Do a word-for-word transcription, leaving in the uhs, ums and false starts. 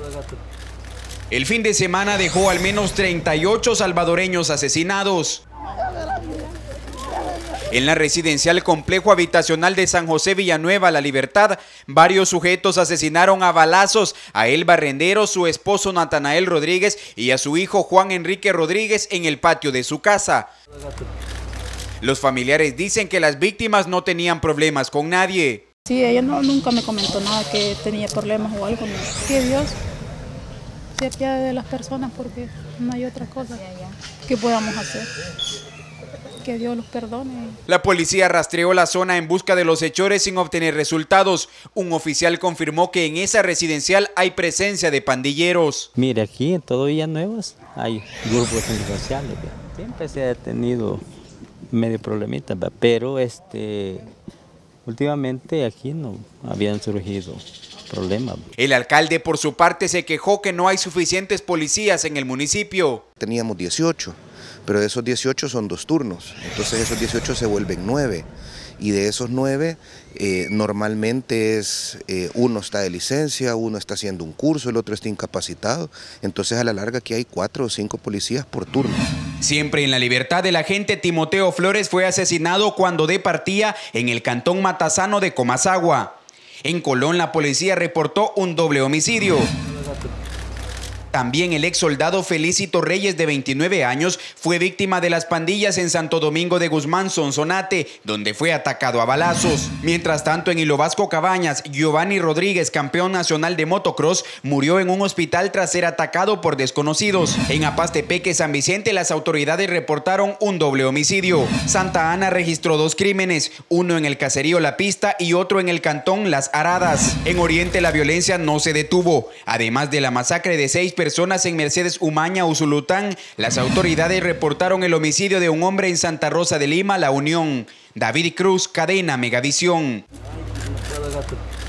El fin de semana dejó al menos treinta y ocho salvadoreños asesinados. En la residencial complejo habitacional de San José Villanueva, La Libertad, varios sujetos asesinaron a balazos a Elba Rendero, su esposo Natanael Rodríguez y a su hijo Juan Enrique Rodríguez en el patio de su casa. Los familiares dicen que las víctimas no tenían problemas con nadie. Sí, ella no, nunca me comentó nada que tenía problemas o algo. ¿No? Que Dios se apiade de las personas porque no hay otra cosa que podamos hacer. Que Dios los perdone. La policía rastreó la zona en busca de los hechores sin obtener resultados. Un oficial confirmó que en esa residencial hay presencia de pandilleros. Mire, aquí en todo Villanuevas hay grupos delincuenciales. Siempre se ha tenido medio problemita, pero este, últimamente aquí no habían surgido problemas. El alcalde por su parte se quejó que no hay suficientes policías en el municipio. Teníamos dieciocho. Pero de esos dieciocho son dos turnos, entonces esos dieciocho se vuelven nueve. Y de esos nueve, eh, normalmente es eh, uno está de licencia, uno está haciendo un curso, el otro está incapacitado. Entonces a la larga aquí hay cuatro o cinco policías por turno. Siempre en La Libertad, el agente Timoteo Flores fue asesinado cuando departía en el cantón Matasano de Comasagua. En Colón, la policía reportó un doble homicidio. También el ex soldado Felicito Reyes, de veintinueve años, fue víctima de las pandillas en Santo Domingo de Guzmán, Sonsonate, donde fue atacado a balazos. Mientras tanto, en Hilo Vasco Cabañas, Giovanni Rodríguez, campeón nacional de motocross, murió en un hospital tras ser atacado por desconocidos. En Apastepeque, San Vicente, las autoridades reportaron un doble homicidio. Santa Ana registró dos crímenes, uno en el caserío La Pista y otro en el cantón Las Aradas. En Oriente, la violencia no se detuvo. Además de la masacre de seis personas, personas en Mercedes Umaña, Usulután, las autoridades reportaron el homicidio de un hombre en Santa Rosa de Lima, La Unión. David Cruz, Cadena Megavisión.